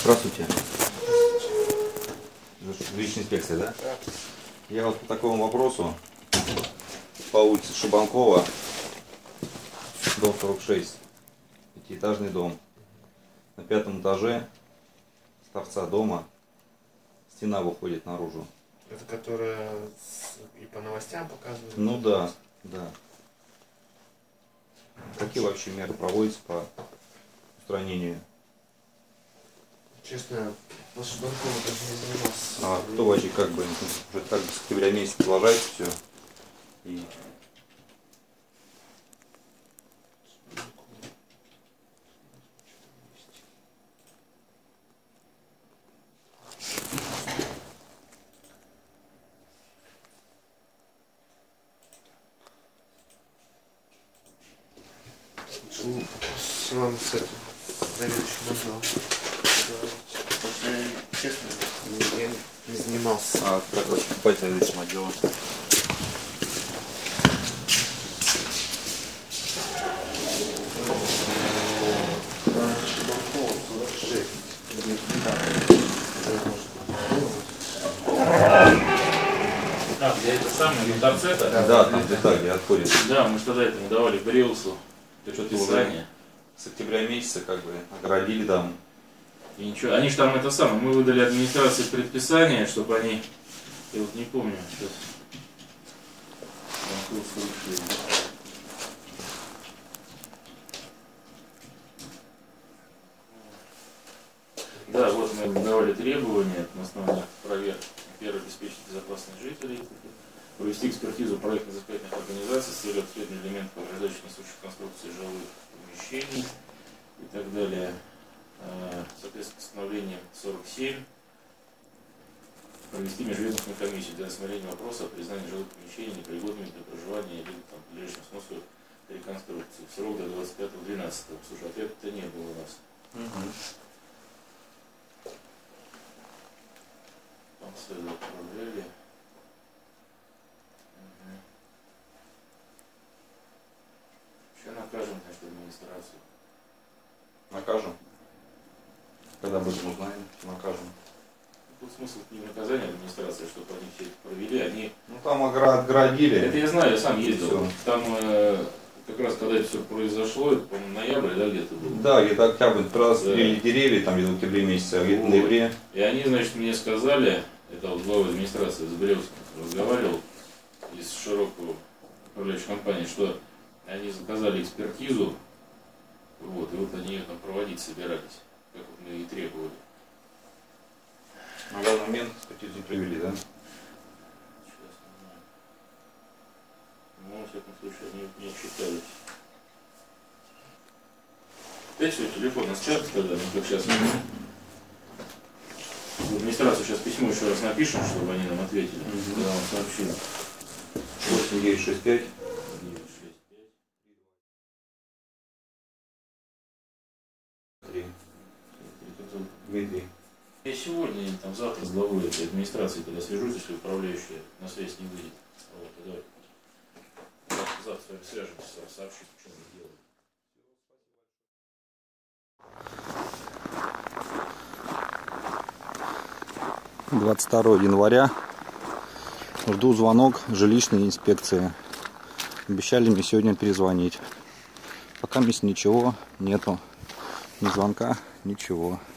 Здравствуйте. Жилищная инспекция, да? Да. Я вот по такому вопросу по улице Шибанкова, дом 46, пятиэтажный дом. На 5-м этаже с торца дома стена выходит наружу. Это которая и по новостям показывают? Ну да, да. Какие вообще меры проводятся по устранению? Честно, по Шибанкову даже не занимался. А кто вообще как бы уже так с октября месяца продолжается все? И Вам с этим заведующим отделом. Честно, я не занимался. а как вы поступаете заведующим отделом? Шибанкова 46. А, где это самое, на торце-то? Да, там где так, где отходит. Да, мы же тогда этому давали Бреусу предписание. С октября месяца как бы оградили там. И ничего, они же там это самое, мы выдали администрации предписание, чтобы они, я вот не помню, сейчас. Да, вот мы давали требования на основании проверки. Первое, обеспечить безопасность жителей, провести экспертизу проектно-изыскательных организаций с целью обследования элементов, ограждающих несущих конструкций жилых помещений и так далее. Соответственно, постановление 47 провести межведомственную комиссию для рассмотрения вопроса о признании жилых помещений непригодными для проживания или там, подлежащим сносу реконструкции в срок до 25.12. Слушай, ответа-то не было у нас. Там следует отправляли. Еще накажем, значит, администрацию. Накажем. Когда будем узнаем, накажем. Тут смысл не наказания администрации, чтобы они все это провели, они... Ну там оградили. Это я знаю, я сам ездил. Всё. Там как раз когда это все произошло, это, по-моему, ноябрь, да, где-то был? Да, где-то октябрь, раз Да. деревья, там где-то в октябре месяце, а где-то в ноябре. И они, значит, мне сказали, это вот глава администрации Забелевским разговаривал из широкого управляющей компании, что они заказали экспертизу, вот, и вот они ее там проводить собирались, как вот мы и требовали. На данный момент экспертизу провели, да? Сейчас не знаю. Ну, во всяком случае, они не отчитались. Опять свой телефон, нас чат тогда, ну как сейчас. В администрацию сейчас письмо еще раз напишем, чтобы они нам ответили. Когда вам сообщили. 8965. 3. Дмитрий. Я сегодня или там завтра с главой этой администрации тогда свяжусь, если управляющая на связь не выйдет. Вот, и давай. Завтра с вами свяжемся, сообщим, что мы делаем. 22 января. Жду звонок жилищной инспекции. Обещали мне сегодня перезвонить. Пока ничего нету. Ни звонка, ничего.